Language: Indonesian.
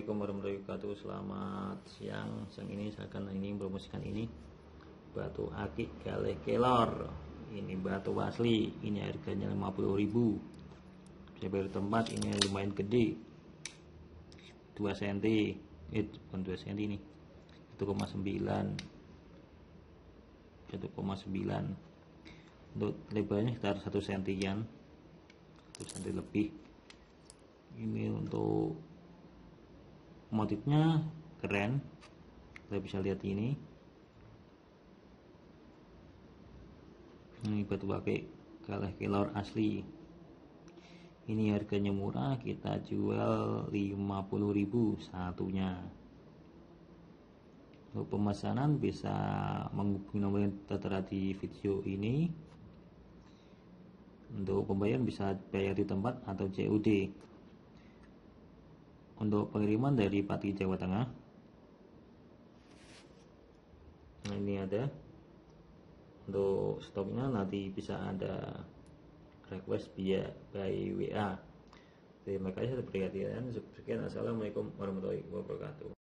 Assalamualaikum warahmatullahi wabarakatuh. Selamat siang. Siang ini saya akan mempromosikan ini batu akik galih kelor. Ini batu asli. Ini harganya 50.000. Saya baru tempat. Ini lumayan gede. 2 cm. Bukan 2 cm ini. 1,9. 1,9. Untuk lebarnya sekitar 1 cm-an. 1 cm lebih. Ini untuk motifnya keren, kita bisa lihat ini batu akik galih kelor asli. Ini harganya murah, kita jual 50.000 satunya. Untuk pemesanan bisa menghubungi nomor yang tertera di video ini. Untuk pembayaran bisa bayar di tempat atau COD. Untuk pengiriman dari Pati, Jawa Tengah. Nah, ini ada. Untuk stoknya nanti bisa ada request by WA. Terima kasih atas perhatian. Sekian, assalamualaikum warahmatullahi wabarakatuh.